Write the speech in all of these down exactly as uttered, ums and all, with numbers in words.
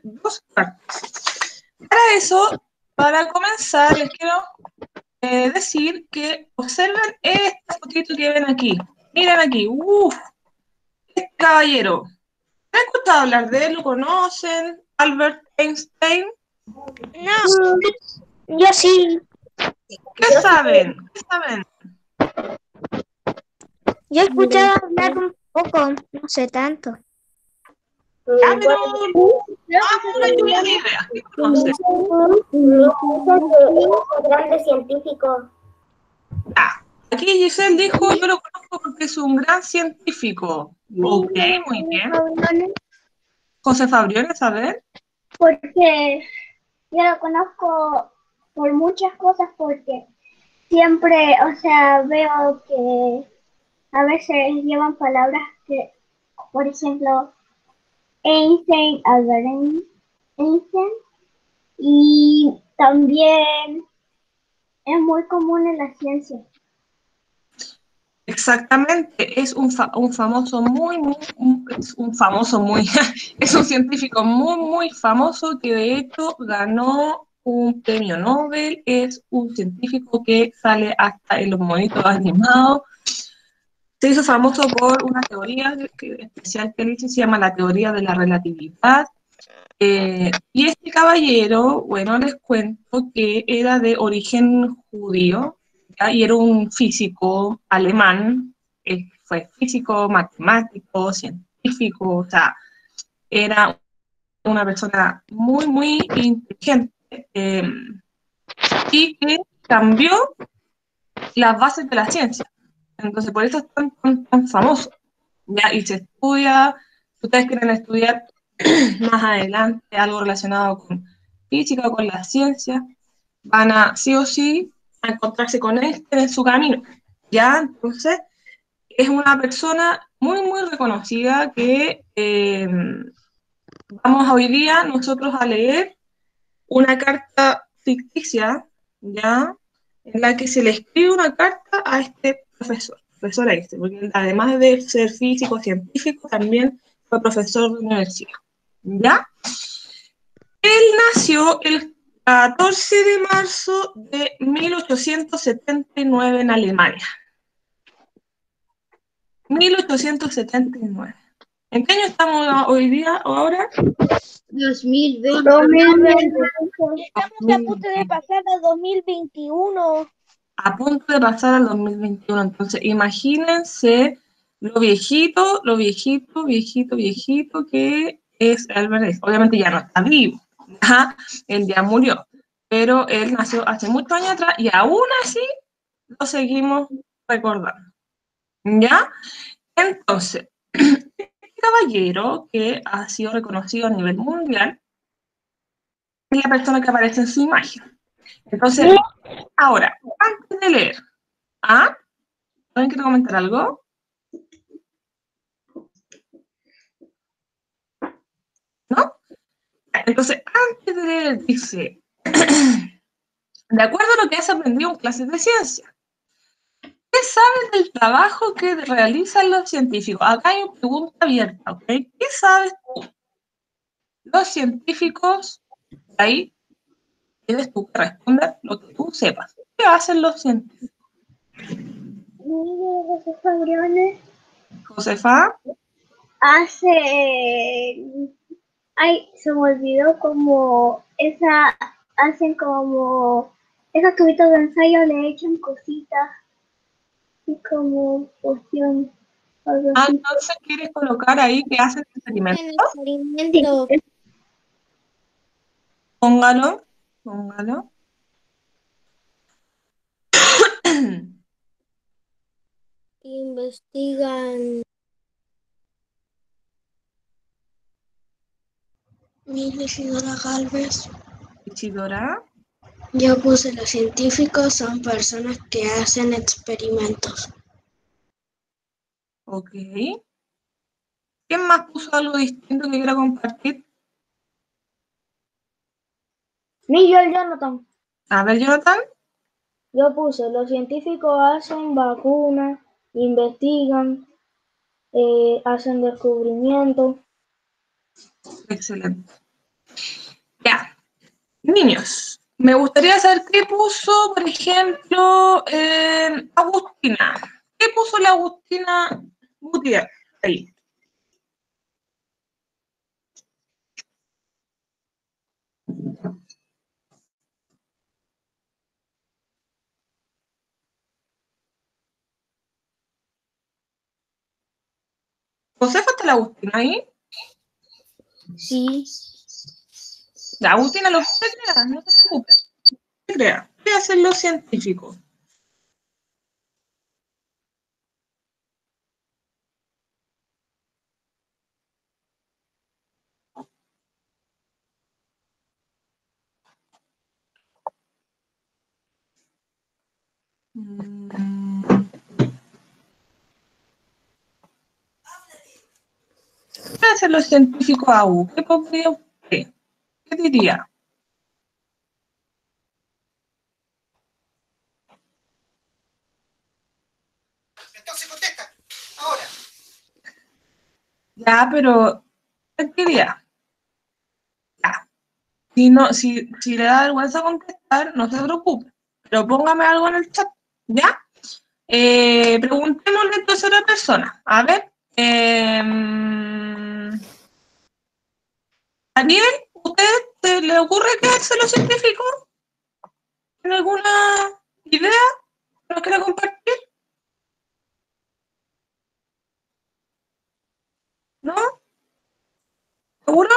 dos partes. Para eso, para comenzar, les quiero eh, decir que observen esta fotito que ven aquí. Miren aquí, uff, este caballero. ¿Han escuchado hablar de él? ¿Lo conocen? Albert Einstein. No, yo sí. ¿Qué saben? ¿Qué saben? Yo he escuchado hablar un poco, no sé tanto. Ah, pero ah, una lluvia de ideas. ¿Qué conocen? Grande científico. Ah, aquí Giselle dijo, yo lo conozco porque es un gran científico. Ok, muy bien. José Fabriones, a ver. Porque yo lo conozco por muchas cosas, porque siempre, o sea, veo que a veces llevan palabras que, por ejemplo, Einstein, Albert Einstein, y también es muy común en la ciencia. Exactamente, es un, fa un famoso muy, muy, un, es un famoso muy, es un científico muy, muy famoso que de hecho ganó un premio Nobel, es un científico que sale hasta en los monitos animados. Se hizo famoso por una teoría que, especial que él hizo, se llama la teoría de la relatividad. Eh, y este caballero, bueno, les cuento que era de origen judío, ¿ya? Y era un físico alemán, eh, fue físico, matemático, científico, o sea, era una persona muy, muy inteligente eh, y que cambió las bases de la ciencia. Entonces, por eso es tan, tan, tan famoso. ¿Ya? Y se estudia, si ustedes quieren estudiar más adelante algo relacionado con física o con la ciencia, van a sí o sí a encontrarse con este en su camino. ¿Ya? Entonces, es una persona muy, muy reconocida que eh, vamos hoy día nosotros a leer una carta ficticia, ¿ya? En la que se le escribe una carta a este profesor, profesor Einstein, porque además de ser físico, científico, también fue profesor de universidad, ¿ya? Él nació el catorce de marzo de mil ochocientos setenta y nueve en Alemania. mil ochocientos setenta y nueve. ¿En qué año estamos hoy día o ahora? dos mil veinte. dos mil veinte. Estamos a punto de pasar a dos mil veintiuno. A punto de pasar al dos mil veintiuno. Entonces, imagínense lo viejito, lo viejito, viejito, viejito que es Albert Einstein. Obviamente ya no está vivo, ¿ya? Él ya murió, pero él nació hace muchos años atrás y aún así lo seguimos recordando, ¿ya? Entonces, este caballero que ha sido reconocido a nivel mundial es la persona que aparece en su imagen. Entonces, ahora, antes de leer, ¿ah? ¿Alguien quiere comentar algo? ¿No? Entonces, antes de leer, dice, de acuerdo a lo que has aprendido en clases de ciencia, ¿qué sabes del trabajo que realizan los científicos? Acá hay una pregunta abierta, ¿ok? ¿Qué sabes tú? Los científicos, ahí tienes tú que responder lo que tú sepas. ¿Qué hacen los científicos? José Fabriones Josefa, hace, ay, se me olvidó como esa, hacen como esos tubitos de ensayo, le echan cositas y como cuestión, algo ah, así. entonces quieres colocar ahí que hacen experimentos. Experimento. Sí, Póngalo, póngalo. Investigan. Mi Isidora Galvez. Isidora. Yo puse los científicos son personas que hacen experimentos. Ok. ¿Quién más puso algo distinto que quiera compartir? Miguel Jonathan. A ver, Jonathan. Yo puse, los científicos hacen vacunas, investigan, eh, hacen descubrimientos. Excelente. Ya, niños, me gustaría saber qué puso, por ejemplo, eh, Agustina. ¿Qué puso la Agustina Gutiérrez ahí? ¿Josefa está la Agustina ahí? Sí. La Agustina lo puede crear, no se preocupe. ¿Qué crea? ¿Qué hacen los científicos? ¿Qué hacen los científicos A U? ¿Qué podría usted? ¿Qué diría? Entonces contesta, ahora. Ya, pero ¿qué diría? Ya. Si, no, si, si le da vergüenza contestar, no se preocupe. Pero póngame algo en el chat, ¿ya? Eh, preguntémosle entonces a otra persona. A ver. Eh, Daniel, ¿usted se le ocurre qué hace los científicos? ¿Tiene alguna idea que nos quiera compartir? ¿No? ¿Seguro?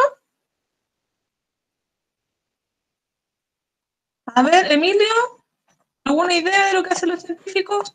A ver, Emilio, ¿alguna idea de lo que hacen los científicos?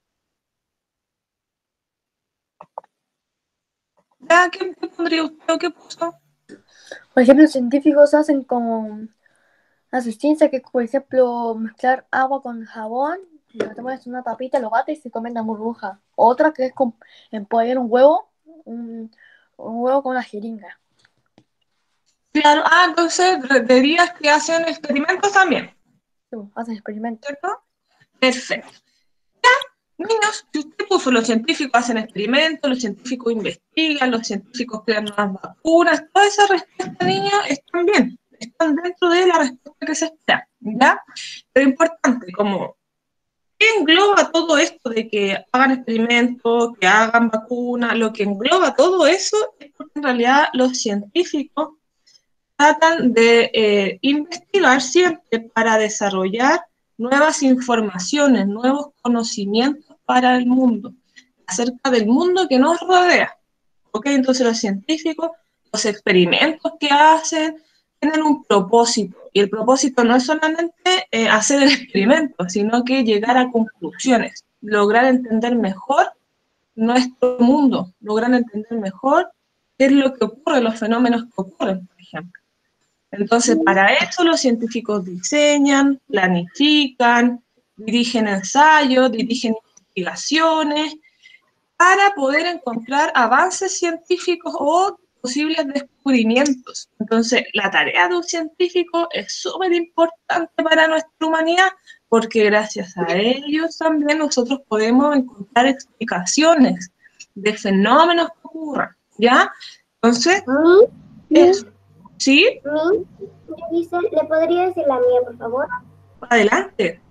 ¿Ya? ¿Qué, qué pondría usted o qué puso? Por ejemplo, los científicos hacen como hace ciencia que, por ejemplo, mezclar agua con jabón, y lo tomas en una tapita, lo bates y se comen la burbuja. Otra que es con, empollar un huevo, un, un huevo con una jeringa. Claro, ah, entonces dirías que hacen experimentos también, Sí, hacen experimentos. ¿cierto? Perfecto. Ya, niños, si usted puso los científicos hacen experimentos, los científicos investigan, los científicos crean nuevas vacunas, toda esa respuesta, niños, están bien, están dentro de la respuesta que se espera, ¿ya? Pero importante, como ¿qué engloba todo esto de que hagan experimentos, que hagan vacunas? Lo que engloba todo eso es porque en realidad los científicos tratan de eh, investigar siempre para desarrollar nuevas informaciones, nuevos conocimientos para el mundo, acerca del mundo que nos rodea. ¿Ok? Entonces los científicos, los experimentos que hacen, tienen un propósito. Y el propósito no es solamente eh, hacer el experimento, sino que llegar a conclusiones, lograr entender mejor nuestro mundo, lograr entender mejor qué es lo que ocurre, los fenómenos que ocurren, por ejemplo. Entonces, para eso los científicos diseñan, planifican, dirigen ensayos, dirigen investigaciones, para poder encontrar avances científicos o posibles descubrimientos. Entonces, la tarea de un científico es súper importante para nuestra humanidad, porque gracias a ellos también nosotros podemos encontrar explicaciones de fenómenos que ocurran, ¿ya? Entonces, eso. ¿Sí? Dice, ¿le podría decir la mía, por favor? Adelante.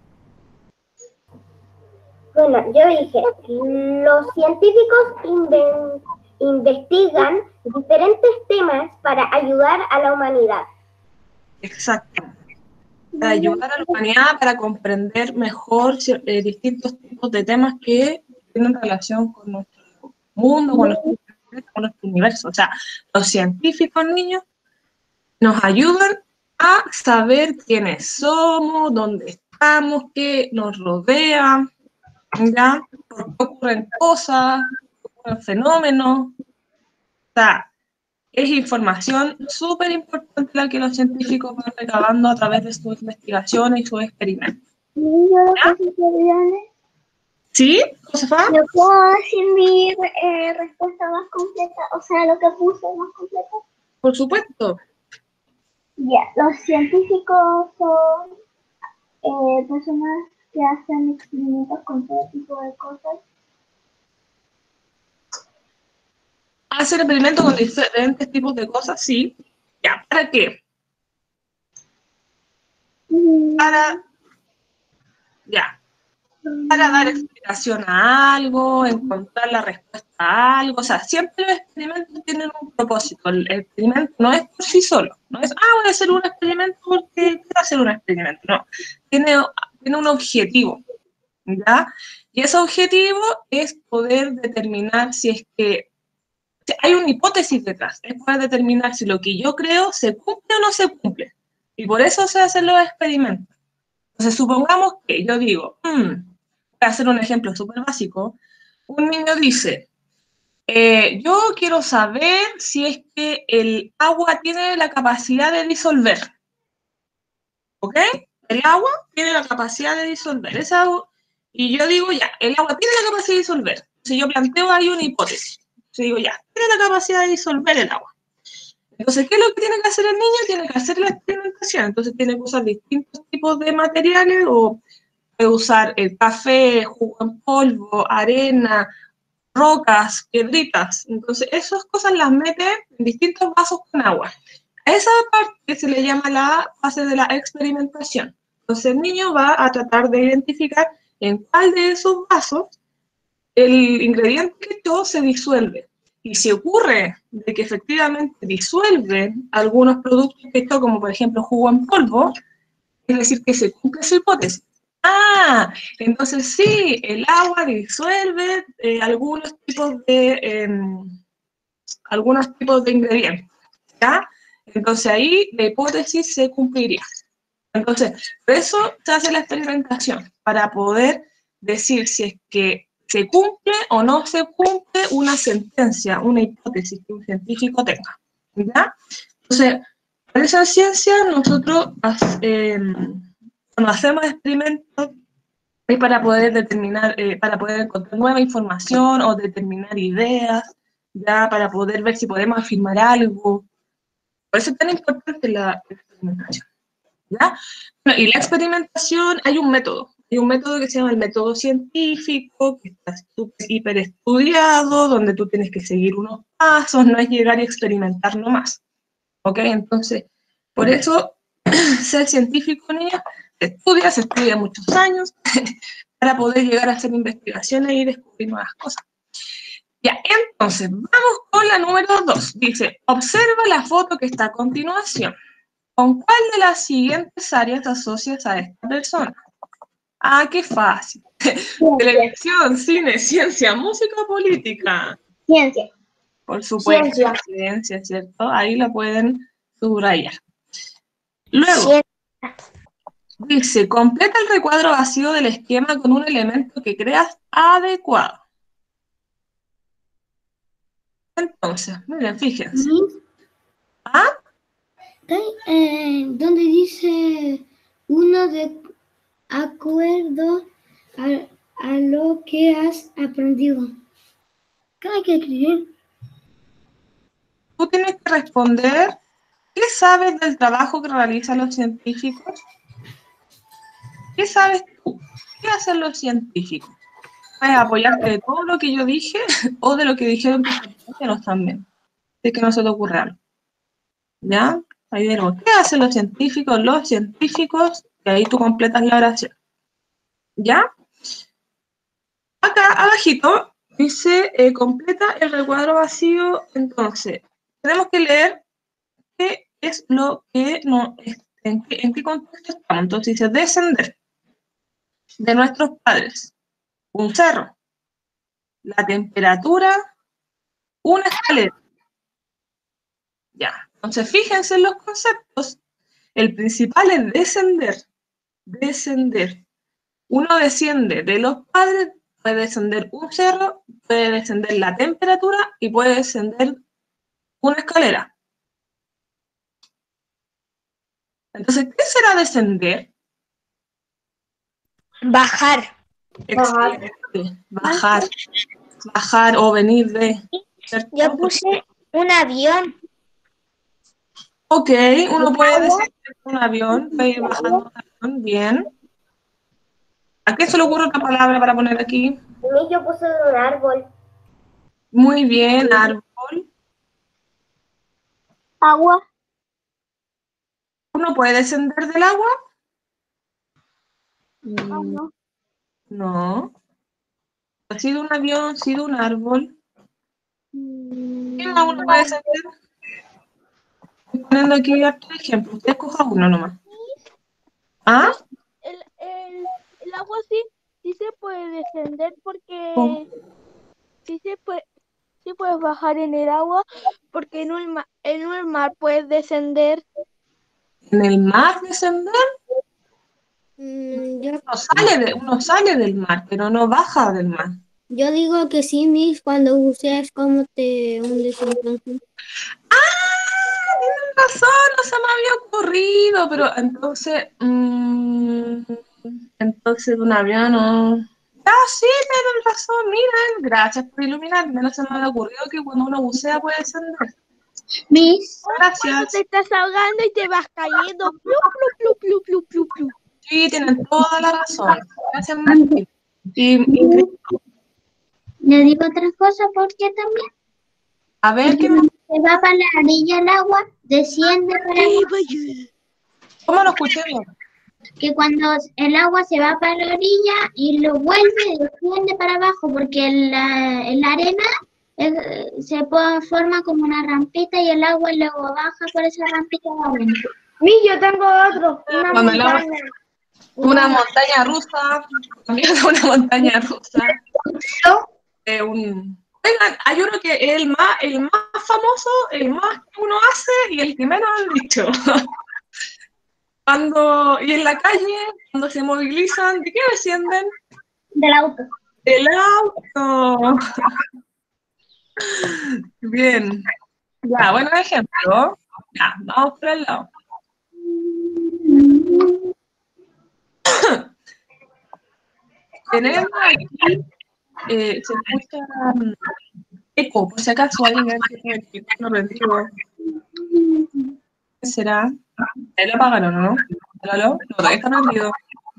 Bueno, yo dije, los científicos inven- investigan diferentes temas para ayudar a la humanidad. Exacto. Para ayudar a la humanidad para comprender mejor eh, distintos tipos de temas que tienen relación con nuestro mundo, con nuestro, con nuestro universo. O sea, los científicos, niños, nos ayudan a saber quiénes somos, dónde estamos, qué nos rodea, ¿ya? Por qué ocurren cosas, por qué ocurren fenómenos. O sea, es información súper importante la que los científicos van recabando a través de sus investigaciones y sus experimentos. ¿Ya? ¿Sí, Josefa? ¿Le puedo decir mi eh, respuesta más completa? O sea, lo que puse más completo. Por supuesto. Ya, los científicos son eh, personas que hacen experimentos con todo tipo de cosas. Hacer experimentos con diferentes tipos de cosas, sí. ¿Ya? ¿Para qué? para, ya, para dar explicación a algo, encontrar la respuesta a algo. O sea, siempre los experimentos tienen un propósito. El experimento no es por sí solo. No es, ah, voy a hacer un experimento porque quiero hacer un experimento. No, tiene, tiene un objetivo, ¿ya? Y ese objetivo es poder determinar si es que hay una hipótesis detrás, es poder determinar si lo que yo creo se cumple o no se cumple. Y por eso se hacen los experimentos. Entonces, supongamos que yo digo, hmm, voy a hacer un ejemplo súper básico. Un niño dice, eh, yo quiero saber si es que el agua tiene la capacidad de disolver. ¿Ok? El agua tiene la capacidad de disolver. Esa, y yo digo, ya, el agua tiene la capacidad de disolver. Si yo planteo ahí una hipótesis. Yo digo, ya, tiene la capacidad de disolver el agua. Entonces, ¿qué es lo que tiene que hacer el niño? Tiene que hacer la experimentación. Entonces, tiene que usar distintos tipos de materiales, o puede usar el café, jugo en polvo, arena, rocas, piedritas. Entonces, esas cosas las mete en distintos vasos con agua. A esa parte se le llama la fase de la experimentación. Entonces, el niño va a tratar de identificar en cuál de esos vasos el ingrediente que echó se disuelve. Y si ocurre de que efectivamente disuelve algunos productos que echó, como por ejemplo jugo en polvo, es decir, que se cumple su hipótesis. Ah, entonces sí, el agua disuelve eh, algunos tipos de eh, algunos tipos de ingredientes, ¿ya? Entonces ahí la hipótesis se cumpliría. Entonces, por eso se hace la experimentación, para poder decir si es que se cumple o no se cumple una sentencia, una hipótesis que un científico tenga, ¿ya? Entonces, para esa ciencia nosotros eh, cuando hacemos experimentos es para poder determinar, eh, para poder encontrar nueva información o determinar ideas, ya para poder ver si podemos afirmar algo. Por eso es tan importante la experimentación, ¿ya? Bueno, y la experimentación, hay un método, hay un método que se llama el método científico, que está súper hiper estudiado, donde tú tienes que seguir unos pasos, no es llegar y experimentar nomás, ¿ok? Entonces, por eso, ser científico en ella, se estudia, se estudia muchos años, para poder llegar a hacer investigaciones y descubrir nuevas cosas. Ya, entonces, vamos con la número dos. Dice, observa la foto que está a continuación. ¿Con cuál de las siguientes áreas te asocias a esta persona? Ah, qué fácil. Televisión, cine, ciencia, música o política. Ciencia. Por supuesto, Ciencia. ciencia, ¿cierto? Ahí la pueden subrayar. Luego, Ciencia. dice, completa el recuadro vacío del esquema con un elemento que creas adecuado. Entonces, miren, fíjense. ¿Ah? Eh, donde dice uno de acuerdo a, a lo que has aprendido. ¿Qué hay que escribir? Tú tienes que responder, ¿qué sabes del trabajo que realizan los científicos? ¿Qué sabes tú? ¿Qué hacen los científicos? Puedes apoyarte de todo lo que yo dije o de lo que dijeron tus compañeros también. Si es que no se te ocurre algo. ¿Ya? Ahí veremos. ¿Qué hacen los científicos? Los científicos, y ahí tú completas la oración. ¿Ya? Acá abajito dice, eh, completa el recuadro vacío. Entonces, tenemos que leer qué es lo que no, en, qué, en qué contexto estamos. Entonces dice, descender de nuestros padres, un cerro, la temperatura, una escalera. Ya, entonces fíjense en los conceptos. El principal es descender, descender. Uno desciende de los padres, puede descender un cerro, puede descender la temperatura y puede descender una escalera. Entonces, ¿qué será descender? Bajar. Excelente. Bajar. Bajar o venir de. ¿cierto? Yo puse un avión. Ok, uno puede descender un avión, puede ir bajando un avión, bien. ¿A qué se le ocurre otra palabra para poner aquí? Yo puse un árbol. Muy bien, árbol. Agua. ¿Uno puede descender del agua? Ah, Mm, no. no. Ha sido un avión, ha sido un árbol. ¿Qué más uno Mm, puede ser? Estoy poniendo aquí otro ejemplo. Usted escoja uno nomás. ¿Ah? El, el, el agua sí, sí se puede descender Oh, porque sí se puede, sí puedes bajar en el agua porque en un, ma- en un mar puedes descender. ¿en el mar descender? Mm, yo, Uno sale, de, uno sale del mar, pero no baja del mar. yo digo que sí, Miss, cuando buceas, ¿cómo te hundes entonces? ¡Ah! Tienen razón, no se me había ocurrido, pero entonces, mm, entonces de un avión no. Ah, sí, tienen razón, miren, gracias por iluminarme, no se me había ocurrido que cuando uno bucea puede descender. Miss, Cuando te Gracias. estás ahogando y te vas cayendo. Plu, plu, plu, plu, plu, plu, plu. Sí, tienen toda la razón. Gracias, Martín. Y, increíble. le digo otra cosa porque también, A que ver, ¿qué más? cuando se va para la orilla el agua, desciende para Eh, abajo. vaya. ¿Cómo lo escuché bien? Que cuando el agua se va para la orilla y lo vuelve, desciende para abajo, porque la, la arena eh, se po- forma como una rampita y el agua luego baja por esa rampita de arena. Mi, yo tengo otro, una Cuando el agua, montaña. una montaña rusa, también una montaña rusa. Eh, un... Oigan, hay uno que es el más, el más famoso, el más que uno hace y el que menos han dicho. Cuando, y en la calle, cuando se movilizan, ¿de qué descienden? Del auto. Del auto. Bien. Ya, buen ejemplo. Ya, vamos por el lado. Tenemos aquí, eh, se escucha um, eco, por si acaso alguien tiene el micrófono prendido. ¿Qué será? Ahí lo apagaron, ¿no? ¿Aló? No, todavía está prendido.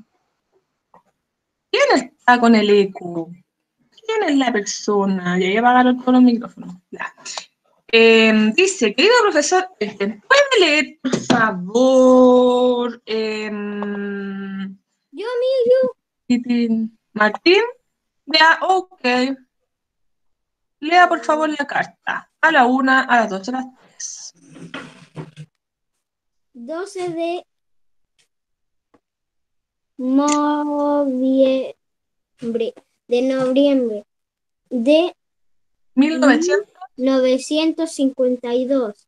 ¿Quién está con el eco? ¿Quién es la persona? Y ahí apagaron todos los micrófonos. Ya. Eh, dice, querido profesor, este, ¿puede leer, por favor? Eh, Yo, Miss, Titín- Martín, ya, ok. Lea, por favor, la carta. A la una, a las dos, a las tres. doce de noviembre, de noviembre de mil novecientos, mil novecientos cincuenta y dos.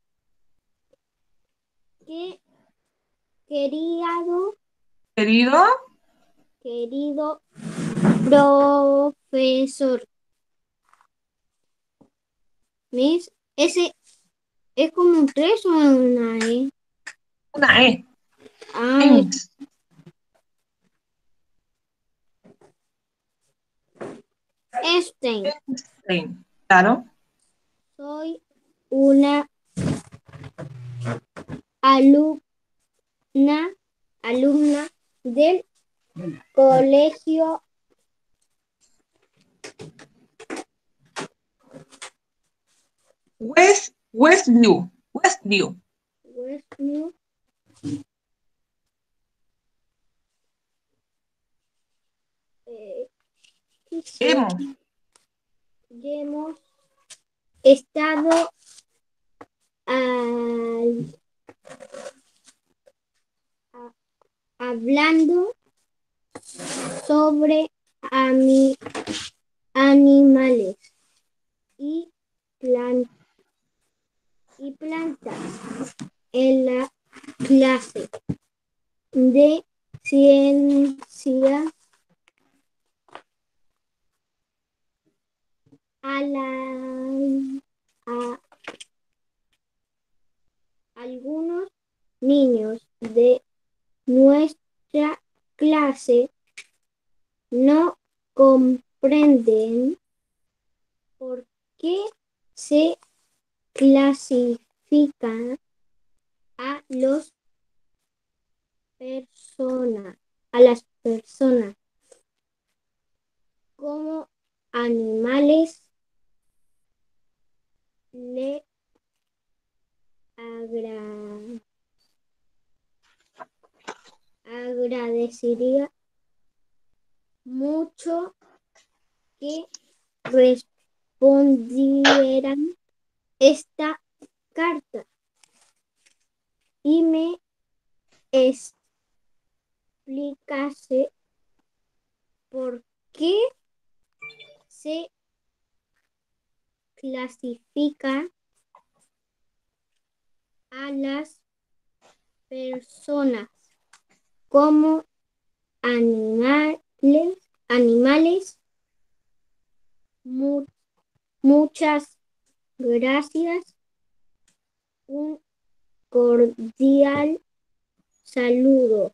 Que querido, querido, querido profesor, Miss, ese es como un tres o una E. una E. Ah, Eins. Einstein, Einstein. Claro. soy una alumna, alumna del colegio West, Westview. Westview. Westview. Eh, quise- Hemos. que hemos estado al- a- hablando sobre ami- animales y, plan- y plantas en la clase de ciencia a, la- a algunos niños de nuestra clase no comprenden por qué se clasifica a los personas, a las personas como animales. Le agra- agradecería mucho que respondieran esta carta y me explicase por qué se clasifica a las personas como animales, animales. Mu- muchas gracias. Un cordial saludo.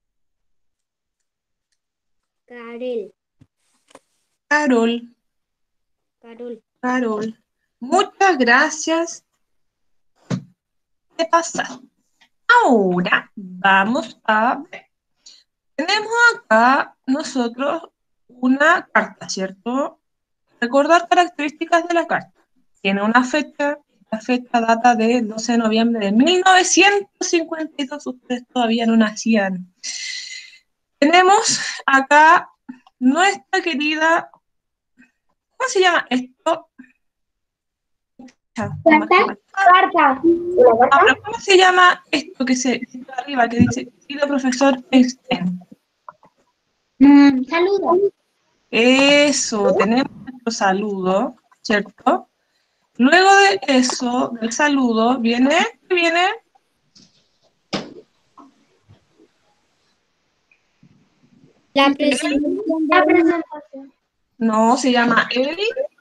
Karel. Carol, Carol. Carol. Muchas gracias. ¿Qué pasa? Ahora vamos a ver. Tenemos acá nosotros una carta, ¿cierto? Recordar características de la carta. Tiene una fecha, la fecha data del doce de noviembre de mil novecientos cincuenta y dos, ustedes todavía no nacían. Tenemos acá nuestra querida, ¿cómo se llama esto? ¿Carta? Carta. Ahora, ¿cómo se llama esto que se está arriba, que dice, querido profesor Einstein? Mm, saludo. Eso, tenemos nuestro saludo, ¿cierto? Luego de eso, del saludo, viene, ¿qué viene? La presentación de La una presentación. No, se llama el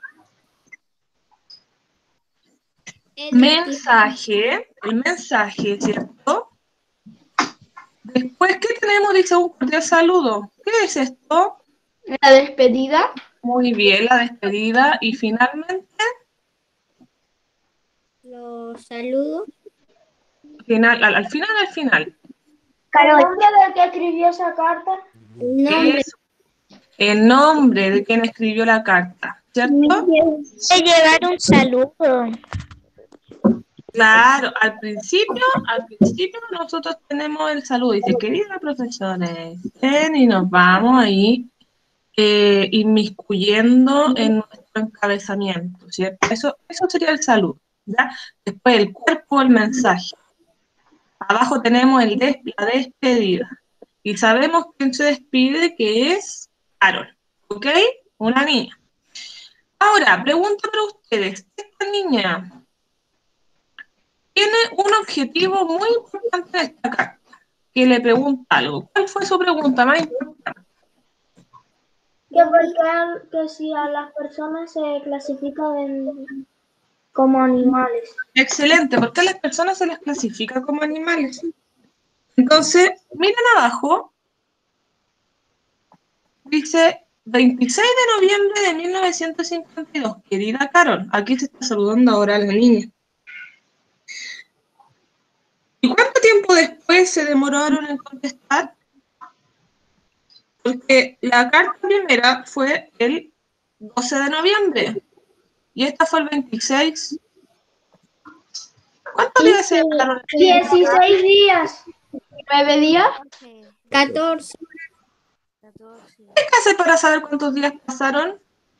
el mensaje, el mensaje, ¿cierto? Después, ¿qué tenemos? Dice un cordial saludo. ¿Qué es esto? La despedida. Muy bien, la despedida. Y finalmente, Los saludos. final, al, al final, al final. ¿El nombre del que escribió esa carta? El nombre. Eso. El nombre de quien escribió la carta, ¿cierto? De llevar un saludo. Claro, al principio, al principio nosotros tenemos el saludo. Dice, querida profesora, ven y nos vamos ahí eh, inmiscuyendo en nuestro encabezamiento, ¿cierto? Eso, eso sería el saludo, ¿ya? Después el cuerpo, el mensaje. Abajo tenemos el des la despedida. Y sabemos quién se despide, que es Carol, ¿ok? Una niña. Ahora, pregunta para ustedes. Esta niña tiene un objetivo muy importante de esta carta, que le pregunta algo. ¿Cuál fue su pregunta más importante? Que porque que si a las personas se clasifican como animales. Excelente, porque a las personas se las clasifica como animales. Entonces, miren abajo, dice veintiséis de noviembre de mil novecientos cincuenta y dos, querida Carol, aquí se está saludando ahora a la niña. ¿Y cuánto tiempo después se demoraron en contestar? Porque la carta primera fue el doce de noviembre y esta fue el veintiséis. ¿Cuántos días se demoraron? dieciséis días. ¿Nueve días? catorce. ¿Qué que hacer para saber cuántos días pasaron?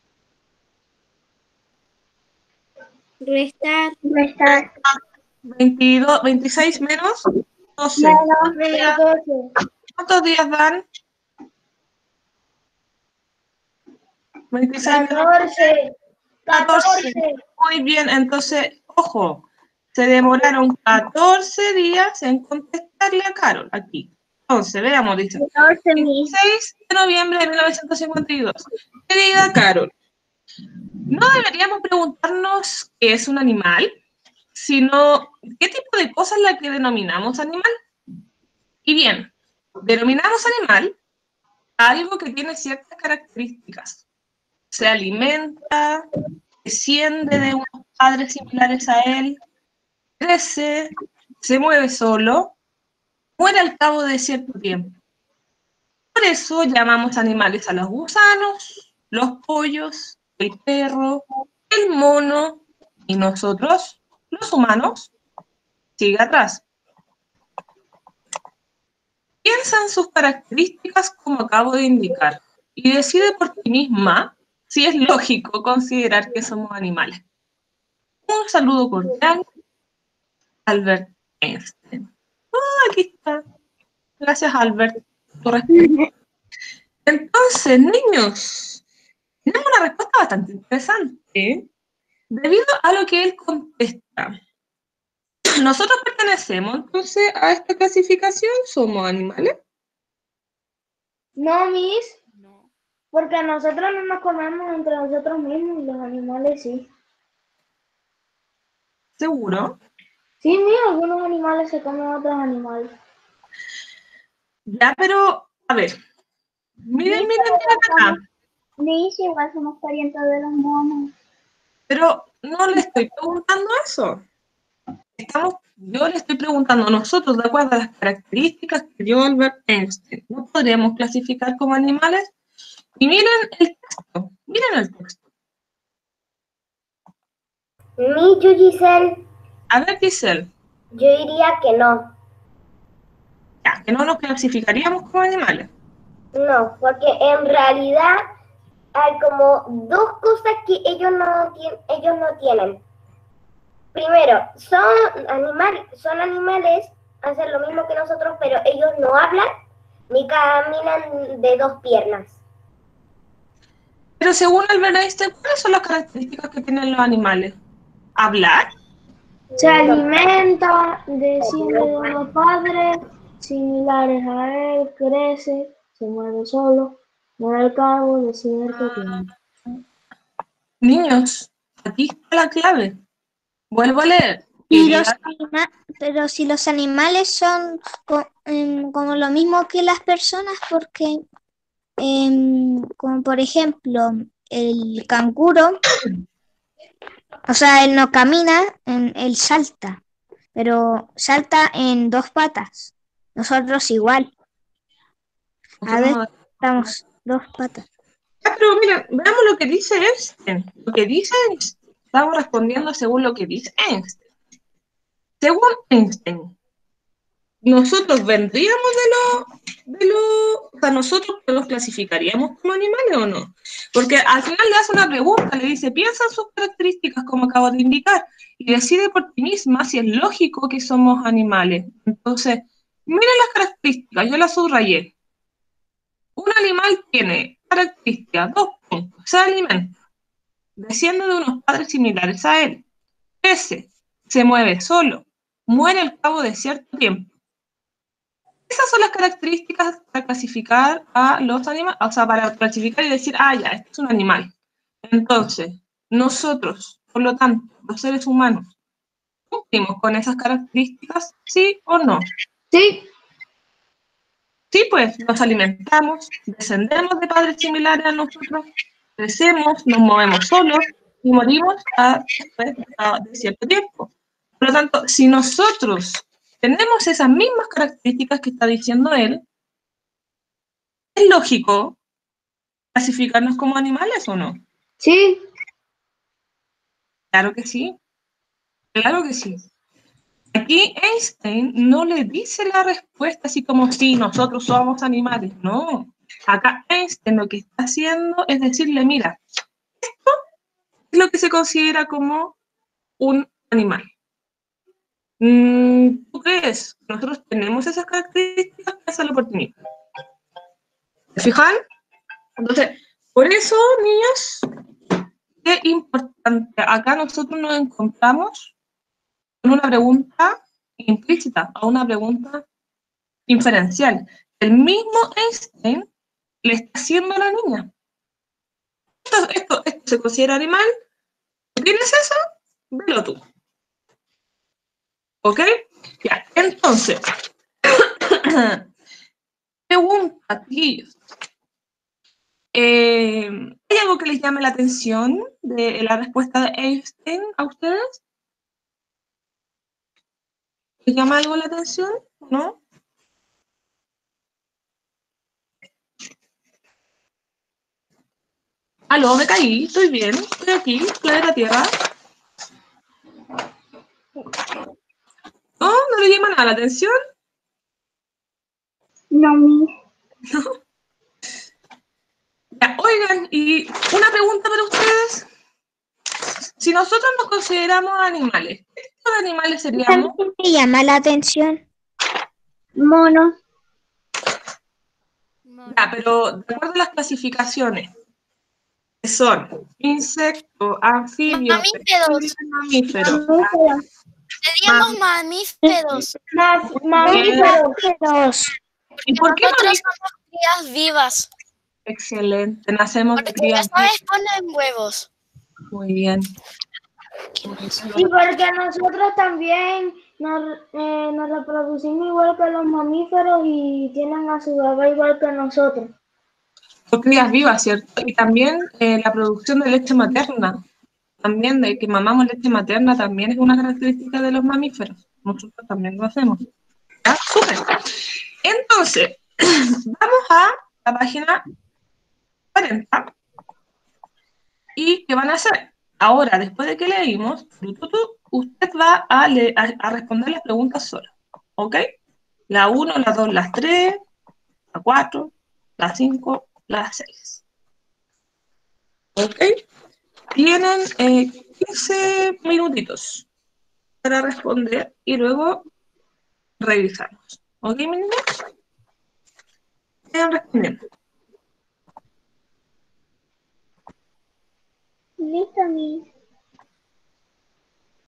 Restar. Restar. veintidós, veintiséis menos doce. Menos doce. ¿Cuántos días dan? veintiséis menos catorce. catorce. Muy bien, entonces, ojo, se demoraron catorce días en contestarle a Carol aquí. Entonces, veamos, dice, veintiséis de noviembre de mil novecientos cincuenta y dos. Querida Carol, no deberíamos preguntarnos qué es un animal, sino qué tipo de cosa es la que denominamos animal. Y bien, denominamos animal a algo que tiene ciertas características. Se alimenta, desciende de unos padres similares a él, crece, se mueve solo, muere al cabo de cierto tiempo. Por eso llamamos animales a los gusanos, los pollos, el perro, el mono y nosotros, los humanos, sigue atrás. Piensa en sus características como acabo de indicar. y decide por ti misma si es lógico considerar que somos animales. Un saludo cordial, Albert Einstein. Oh, aquí está. Gracias, Albert. Por respuesta. Entonces, niños, tenemos una respuesta bastante interesante, debido a lo que él contesta. Nosotros pertenecemos entonces a esta clasificación, somos animales. No, Miss, No. porque nosotros no nos comemos entre nosotros mismos y los animales sí. ¿Seguro? Sí, Miss, algunos animales se comen a otros animales. Ya, pero, a ver. Miren, Sí, miren, pero miren acá. Miss, igual somos parientes de los monos. Pero no le estoy preguntando eso. Estamos, yo le estoy preguntando a nosotros, de acuerdo a las características que dio Albert Einstein, ¿no podríamos clasificar como animales? Y miren el texto, miren el texto. Mi, yo, Giselle, A ver, Giselle, yo diría que no. ya, que no nos clasificaríamos como animales. No, porque en realidad hay como dos cosas que ellos no, tien- ellos no tienen. Primero, son, animal, son animales, hacen lo mismo que nosotros, pero ellos no hablan ni caminan de dos piernas. Pero según Albert Einstein, ¿cuáles son las características que tienen los animales? ¿Hablar? Se alimenta, desciende de los padres, similares a él, crece, se mueve solo, muere al cabo de cierto tiempo. Niños, aquí está la clave. Vuelvo a leer. Y los Querida- anima- pero si los animales son co- em, como lo mismo que las personas, porque em, como por ejemplo el canguro, o sea, él no camina, em, él salta, pero salta en dos patas. Nosotros igual, a veces Nosotros no- estamos dos patas. Ah, pero mira, veamos lo que dice Einstein. Lo que dice Einstein. Estamos respondiendo según lo que dice Einstein. Según Einstein, nosotros vendríamos de lo, de lo, o sea, nosotros nos clasificaríamos como animales o no. Porque al final le hace una pregunta, le dice, piensa en sus características, como acabo de indicar, y decide por ti misma si es lógico que somos animales. Entonces, miren las características, yo las subrayé. Un animal tiene características, dos puntos, se alimenta, desciende de unos padres similares a él, crece, se mueve solo, muere al cabo de cierto tiempo. Esas son las características para clasificar a los animales, o sea, para clasificar y decir, ah, ya, este es un animal. Entonces, nosotros, por lo tanto, los seres humanos, ¿cumplimos con esas características, sí o no? Sí, Sí, pues nos alimentamos, descendemos de padres similares a nosotros, crecemos, nos movemos solos y morimos a, después a- de cierto tiempo. Por lo tanto, si nosotros tenemos esas mismas características que está diciendo él, ¿es lógico clasificarnos como animales o no? sí, Claro que sí, claro que sí. Aquí Einstein no le dice la respuesta así como si nosotros somos animales, no. Acá Einstein lo que está haciendo es decirle, mira, esto es lo que se considera como un animal. Mm, ¿Tú crees que nosotros tenemos esas características? Piénsalo por ti mismo. ¿Se fijan? Entonces, por eso, niños, qué importante. Acá nosotros nos encontramos con una pregunta implícita o una pregunta inferencial. El mismo Einstein le está haciendo a la niña. Esto, esto, esto se considera animal. ¿Tú tienes eso? Velo tú. ¿Ok? Ya, entonces, pregunta, chiquillos. Eh, ¿Hay algo que les llame la atención de la respuesta de Einstein a ustedes? ¿Les llama algo la atención? ¿No? Aló, me caí, estoy bien, estoy aquí, planeta Tierra. ¿No? ¿No le llama nada la atención? no, Miss. Miren, y una pregunta para ustedes. Si nosotros nos consideramos animales, ¿qué tipo de animales seríamos? Me llama la atención. Mono. Ya, pero de acuerdo a las clasificaciones, que son insectos, anfibios, Mamíferos. mamíferos. Mamíferos. Seríamos mamíferos. Mamíferos. ¿Y por qué Nosotros mamíferos? somos crías vivas. Excelente, nacemos de Porque crías. las aves ponen huevos. Muy bien. Sí, porque nosotros también nos, eh, nos reproducimos igual que los mamíferos y tienen a su bebé igual que nosotros. Son crías vivas, ¿cierto? Y también eh, la producción de leche materna. También de que mamamos leche materna también es una característica de los mamíferos. Nosotros también lo hacemos. ¿Ya? Súper. Entonces, vamos a la página cuarenta. ¿Y qué van a hacer? Ahora, después de que leímos, usted va a, le a, a responder las preguntas sola. ¿Ok? La uno, la dos, las tres, la cuatro, la cinco, la seis. ¿Ok? Tienen eh, quince minutitos para responder y luego revisamos. ¿Ok, mi niña? Vayan respondiendo. Listo, Miss.